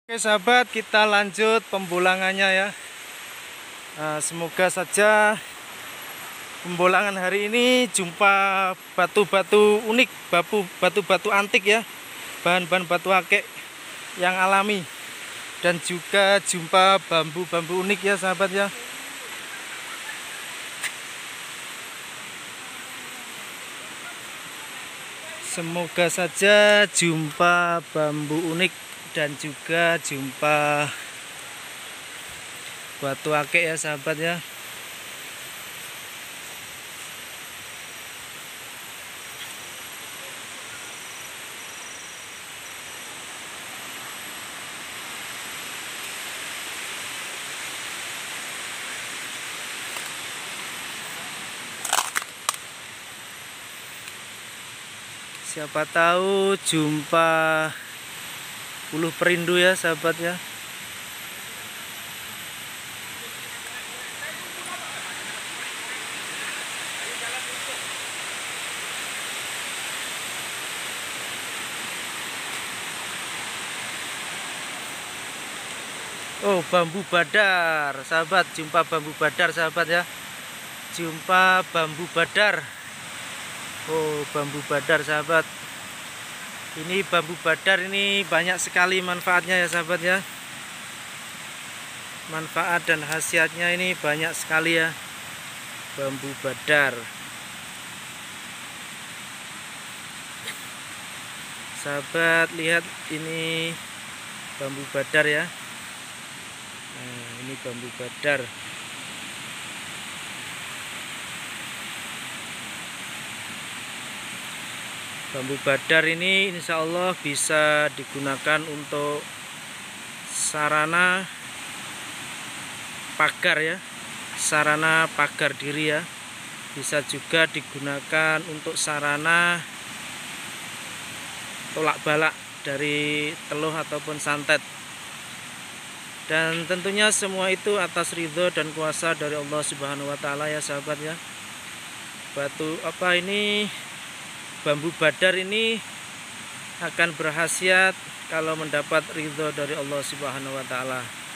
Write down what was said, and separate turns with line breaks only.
Oke sahabat, kita lanjut pembulangannya ya. Semoga saja pembulangan hari ini jumpa batu-batu unik, batu-batu antik ya, bahan-bahan batu akik yang alami, dan juga jumpa bambu-bambu unik ya sahabat ya. Semoga saja jumpa bambu unik dan juga jumpa batu akik ya sahabat ya. Siapa tahu jumpa uluh perindu ya sahabat ya. Oh, bambu badar sahabat, jumpa bambu badar sahabat ya. Jumpa bambu badar. Oh, bambu badar sahabat. Ini bambu badar ini banyak sekali manfaatnya ya sahabat ya. Manfaat dan khasiatnya ini banyak sekali ya. Bambu badar. Sahabat lihat ini bambu badar ya. Nah, ini bambu badar. Bambu badar ini insya Allah bisa digunakan untuk sarana pagar ya, sarana pagar diri ya. Bisa juga digunakan untuk sarana tolak balak dari teluh ataupun santet. Dan tentunya semua itu atas ridho dan kuasa dari Allah Subhanahu wa Ta'ala ya sahabat ya. Batu apa ini, bambu badar ini akan berkhasiat kalau mendapat ridho dari Allah Subhanahu wa Ta'ala.